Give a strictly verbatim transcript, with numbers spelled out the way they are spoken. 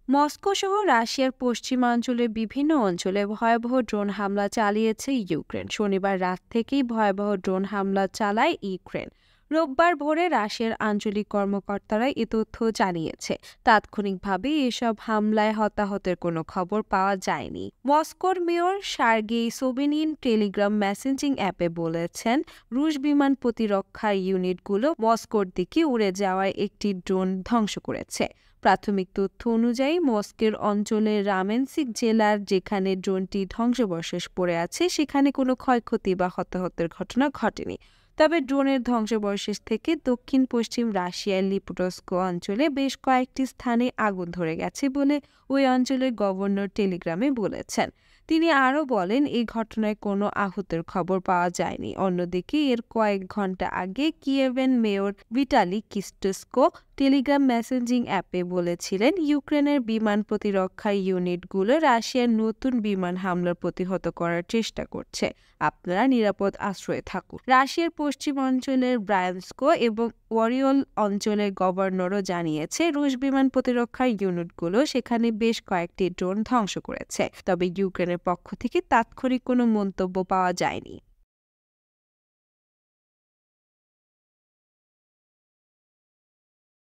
Moscow সহ রাশিয়ার পশ্চিমাঞ্চলের বিভিন্ন অঞ্চলে ভয়াবহ ড্রোন হামলা চালিয়েছে ইউক্রেন। শনিবার রাত থেকেই ভয়াবহ ড্রোন হামলা চালায় ইউক্রেন। রোববার ভোরে রাশিয়ার আঞ্চলিক কর্মকর্তারা এ তথ্য জানিয়েছে। তাৎক্ষণিকভাবে এসব হামলায় হতাহতের কোনো খবর পাওয়া যায়নি। মস্কোর mayor Sergei Sobyanin Telegram messaging অ্যাপে বলেছেন, রুশ বিমান প্রতিরক্ষা ইউনিটগুলো মস্কোর দিকে উড়ে যাওয়ায় একটি ড্রোন ধ্বংস করেছে। প্রাথমিক তথ্য অনুযায়ী মস্কোর অঞ্চলের রামেনসিক জেলার যেখানে ড্রোনটি ধ্বংসাবশেষ পড়ে আছে সেখানে কোনো ক্ষয়ক্ষতি বা হতাহতের ঘটনা ঘটেনি। তবে ড্রোনের ধ্বংসাবশেষ থেকে দক্ষিণ পশ্চিম রাশিয়ার লিপুটস্ক অঞ্চলে বেশ কয়েকটি স্থানে আগুন ধরে গেছে বলে ওই অঞ্চলের গভর্নর টেলিগ্রামে বলেছেন। তিনি আরও বলেন, এই ঘটনায় কোনো আহতের খবর পাওয়া যায়নি। অন্যদিকে এর কয়েক ঘন্টা আগে কিয়েভের mayor Vitali Klitschko Telegram messaging অ্যাপে বলেছিলেন, ইউক্রেনের বিমান প্রতিরক্ষা ইউনিটগুলো রাশিয়ার নতুন বিমান হামলার প্রতিহত করার চেষ্টা করছে। আপনারা নিরাপদ আশ্রয়ে থাকুন। রাশিয়ার পশ্চিম অঞ্চলের ব্রায়ানস্কো এবং ওরিওল অঞ্চলের গভর্নরও জানিয়েছে, রুশ বিমান প্রতিরক্ষা ইউনিটগুলো সেখানে বেশ কয়েকটি ড্রোন ধ্বংস করেছে। তবে ইউক্রেনের পক্ষ থেকে তাৎক্ষণিক কোনো মন্তব্য পাওয়া যায়নি।